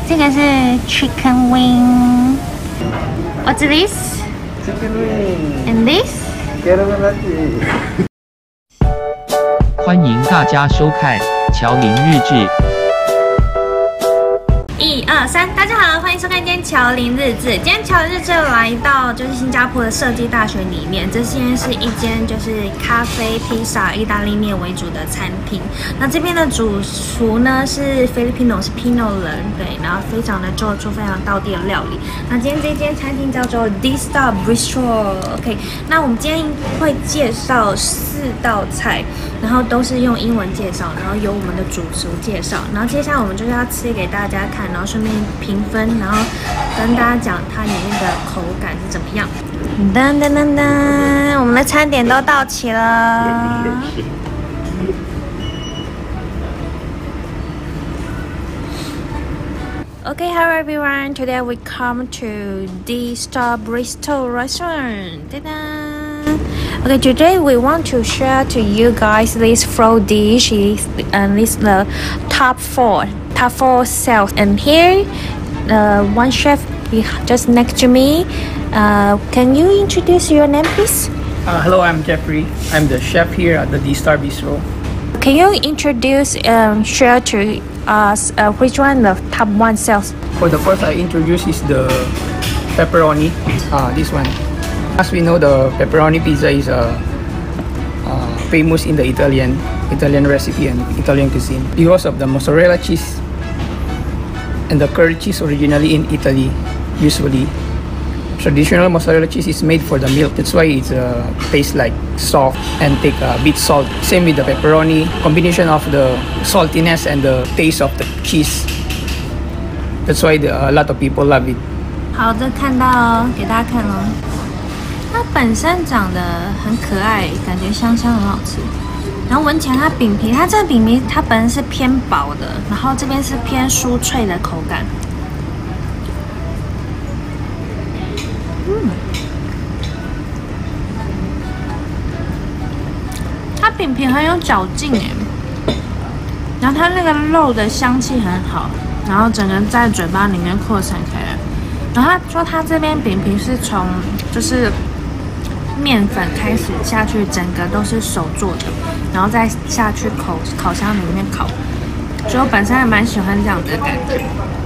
这个是 chicken wing. What's this? Chicken wing. And this? Caramel latte. 欢迎大家收看乔林日志。 1、2、3，大家好，欢迎收看今天乔林日志。今天乔林日志来到就是新加坡的设计大学里面，这间是一间就是咖啡、披萨、意大利面为主的餐厅。那这边的主厨呢是 Filipino， 是 Pino 人，对，然后非常的做出非常道地的料理。那今天这间餐厅叫做 D Star Bistro。OK， 那我们今天会介绍4道菜，然后都是用英文介绍，然后由我们的主厨介绍，然后接下来我们就是要吃给大家看。然后顺便评分，然后跟大家讲它里面的口感是怎么样。噔噔噔噔，我们的餐点都到齐了。Okay, hello everyone. Today we come to D Star Bistro restaurant. Ta-da! Okay, today we want to share to you guys this 4 dishes and this the top 4 sales. And here, one chef just next to me. Can you introduce your name, please? Hello, I'm Jeffrey. I'm the chef here at the D Star Bistro. Can you introduce share to us which one the top 1 sales? For the first I introduce is the pepperoni. This one. As we know, the pepperoni pizza is famous in the Italian recipe and Italian cuisine because of the mozzarella cheese and the curd cheese originally in Italy. Usually, traditional mozzarella cheese is made for the milk. That's why it tastes like soft and take a bit salt. Same with the pepperoni. Combination of the saltiness and the taste of the cheese. That's why a lot of people love it. 好的，看到哦，给大家看哦。它本身长得很可爱，感觉香香很好吃。然后闻起来它饼皮，它这个饼皮它本身是偏薄的，然后这边是偏酥脆的口感。它饼皮很有嚼劲哎，然后它那个肉的香气很好，然后整个在嘴巴里面扩散开来。然后他说他这边饼皮是从就是面粉开始下去，整个都是手做的，然后再下去烤箱里面烤。所以我本身还蛮喜欢这样的感觉。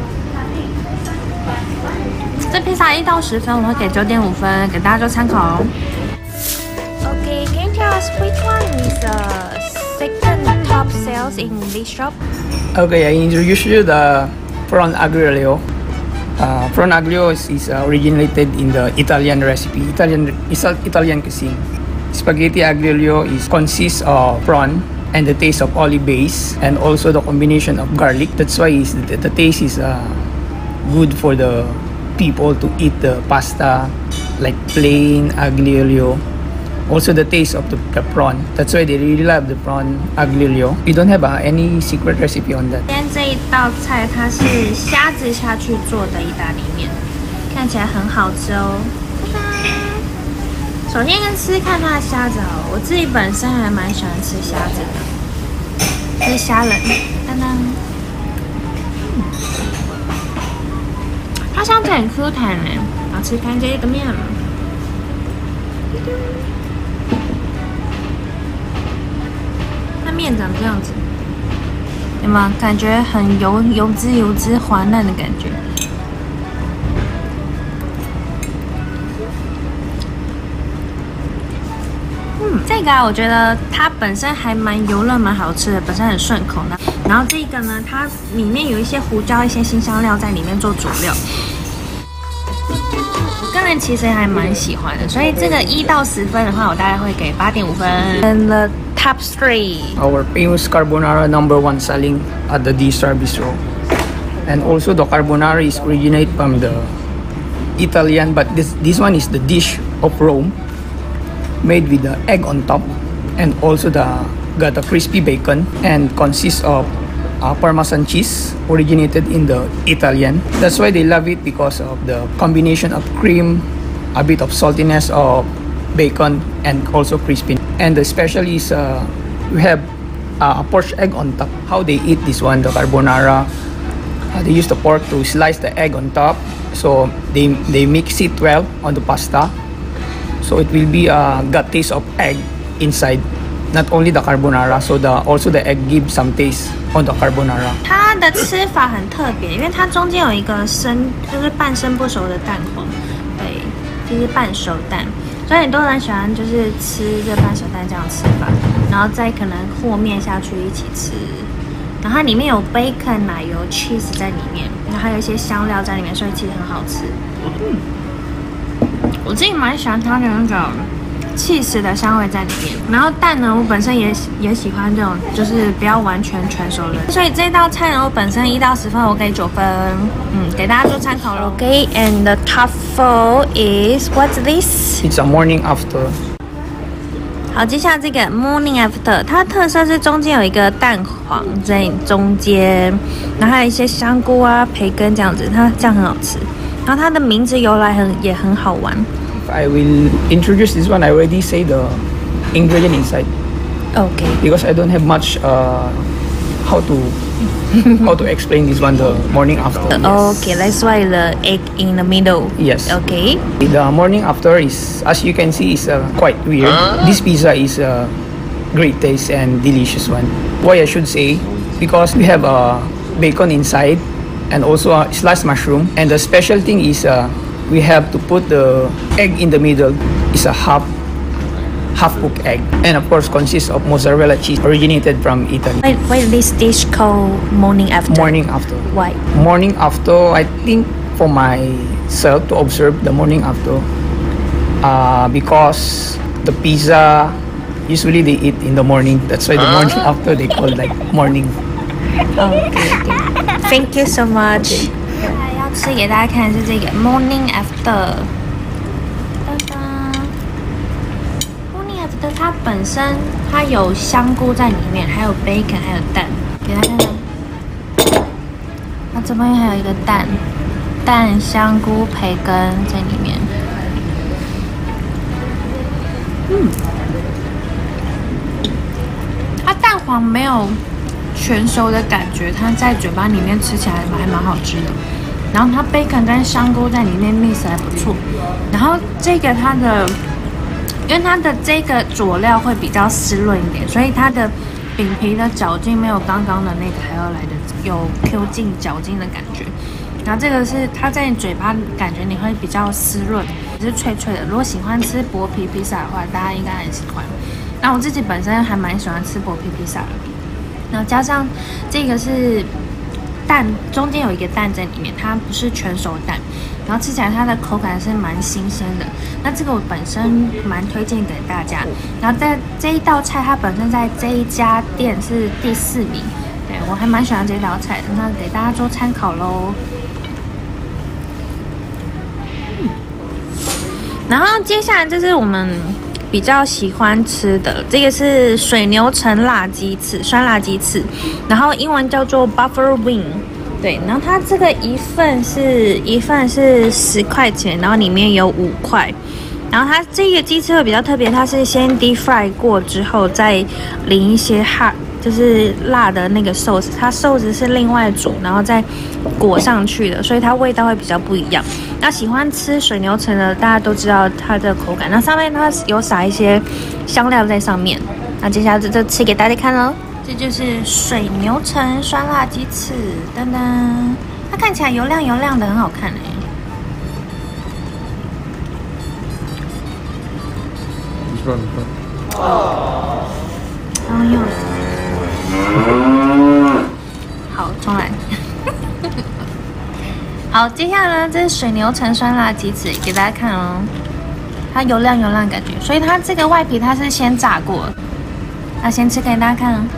这披萨1到10分，我会给9.5分，给大家做参考哦。Okay, can you tell us which one is the second top sales in this shop? Okay, I introduce you the prawn aglio. Prawn aglio is originated in the Italian recipe, Italian cuisine. Spaghetti aglio consists of prawn and the taste of olive base and also the combination of garlic. That's why the taste is good for the people to eat the pasta like plain aglio. Also the taste of the prawn. That's why they really love the prawn aglio. We don't have any secret recipe on that. 今天这一道菜它是虾子下去做的意大利面，看起来很好吃哦。首先跟吃看它的虾子好了，我自己本身还蛮喜欢吃虾子的，这是虾仁，当当。它香气很 Q 弹诶，然后吃看这个面。面长这样子，有没有感觉很油脂滑嫩的感觉？这个我觉得它本身还蛮油润，蛮好吃的，本身很顺口的。然后这个呢，它里面有一些胡椒、一些辛香料在里面做佐料。我个人其实还蛮喜欢的，所以这个1到10分的话，我大概会给8.5分。And the top 3. Our famous carbonara #1 selling at the D Star Bistro. And also the carbonara is originate from the Italian, but this one is the dish of Rome, made with the egg on top, and also got a crispy bacon and consists of Parmesan cheese, originated in the Italian. That's why they love it, because of the combination of cream, a bit of saltiness of bacon, and also crispy. And the special is we have a poached egg on top. How they eat this one, the carbonara, They use the pork to slice the egg on top, so they mix it well on the pasta, so it will be a got taste of egg inside. Not only the carbonara, so also the egg gives some taste on the carbonara. 它的吃法很特别，因为它中间有一个就是半生不熟的蛋黄，对，就是半熟蛋。所以很多人喜欢就是吃这半熟蛋这样吃法，然后再可能和面下去一起吃。然后它里面有 bacon、奶油、cheese 在里面，然后还有一些香料在里面，所以其实很好吃。我自己蛮喜欢它的那个 cheese 的香味在里面。然后蛋呢，我本身也喜欢这种就是不要完全全熟的。所以这道菜呢，我本身1到10分，我给9分，给大家做参考咯。Okay, and the truffle is what's this? It's a morning after. 好，接下来这个 morning after， 它的特色是中间有一个蛋黄在中间，然后还有一些香菇啊、培根这样子，它这样很好吃。然后它的名字由来也很好玩。 I will introduce this one. I already say the ingredient inside. Okay. Because I don't have much how to explain this one the morning after. Okay, that's why the egg in the middle. Yes. Okay. The morning after is, as you can see, is quite weird. This pizza is a great taste and delicious one. Why I should say, because we have bacon inside and also a sliced mushroom. And the special thing is we have to put the egg in the middle. It's a half cooked egg, and of course consists of mozzarella cheese originated from Italy. Why this dish called morning after? Morning after. Why? Morning after, I think for myself to observe the morning after, because the pizza usually they eat in the morning. That's why the morning after they call like morning. Okay. Thank you so much. 要吃给大家看的是这个 morning after。它本身它有香菇在里面，还有 bacon， 还有蛋，给大家看看。它这边还有一个蛋、香菇、培根在里面。它蛋黄没有全熟的感觉，它在嘴巴里面吃起来还蛮好吃的。然后它 bacon 跟香菇在里面 mix 还不错。然后这个它的。因为它的这个佐料会比较湿润一点，所以它的饼皮的嚼劲没有刚刚的那个还要来的有 Q 劲嚼劲的感觉。然后这个是它在你嘴巴感觉你会比较湿润，是脆脆的。如果喜欢吃薄皮披萨的话，大家应该很喜欢。那我自己本身还蛮喜欢吃薄皮披萨的，然后加上这个是蛋，中间有一个蛋在里面，它不是全熟蛋。然后吃起来它的口感是蛮新鲜的，那这个我本身蛮推荐给大家。然后在这一道菜，它本身在这一家店是第4名，对我还蛮喜欢这道菜的，那给大家做参考咯。然后接下来就是我们比较喜欢吃的，这个是水牛城辣鸡翅，酸辣鸡翅，然后英文叫做 Buffalo Wing。对，然后它这个一份是10块钱，然后里面有5块。然后它这个鸡翅会比较特别，它是先 deep fry 过之后再淋一些就是辣的那个寿司，它寿司是另外煮，然后再裹上去的，所以它味道会比较不一样。那喜欢吃水牛城的，大家都知道它的口感。那上面它有撒一些香料在上面。那接下来就吃给大家看喽。这就是水牛城酸辣鸡翅，噔噔，它看起来油亮油亮的，很好看哎。然后好，重来。好，接下来呢，这是水牛城酸辣鸡翅，给大家看哦。它油亮油亮的感觉，所以它这个外皮它是先炸过，那先吃给大家看哦。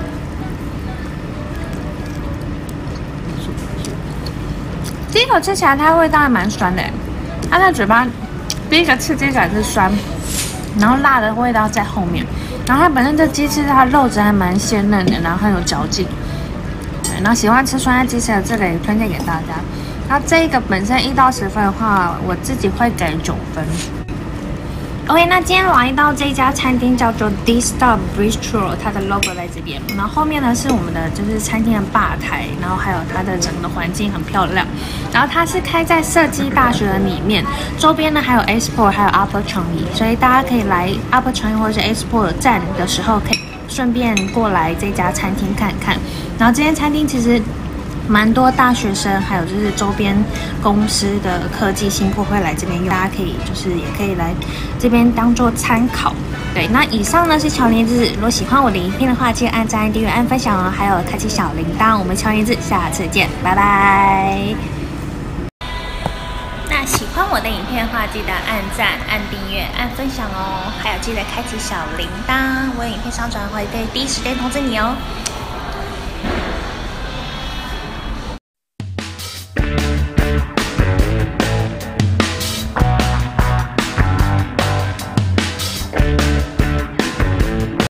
第一口吃起来，它味道还蛮酸的，它在嘴巴第一个刺激感是酸，然后辣的味道在后面，然后它本身这鸡翅它肉质还蛮鲜嫩的，然后很有嚼劲。对，然后喜欢吃酸辣鸡翅的这个也推荐给大家。然后这个本身1到10分的话，我自己会给9分。 OK， 那今天来到这家餐厅叫做 D-Star Bistro， 它的 logo 在这边。然后后面呢是我们的就是餐厅的吧台，然后还有它的整个环境很漂亮。然后它是开在设计大学里面，周边呢还有 Export 还有 Upper 创意，所以大家可以来 Upper 创意或者是 Export 站的时候，可以顺便过来这家餐厅看看。然后这间餐厅其实蛮多大学生，还有就是周边公司的科技新客会来这边用，大家可以就是也可以来这边当做参考。对，那以上呢是乔林日志，如果喜欢我的影片的话，记得按赞、订阅、按分享哦，还有开启小铃铛。我们乔林日志下次见，拜拜。那喜欢我的影片的话，记得按赞、按订阅、按分享哦，还有记得开启小铃铛，我有影片上传会第一时间通知你哦。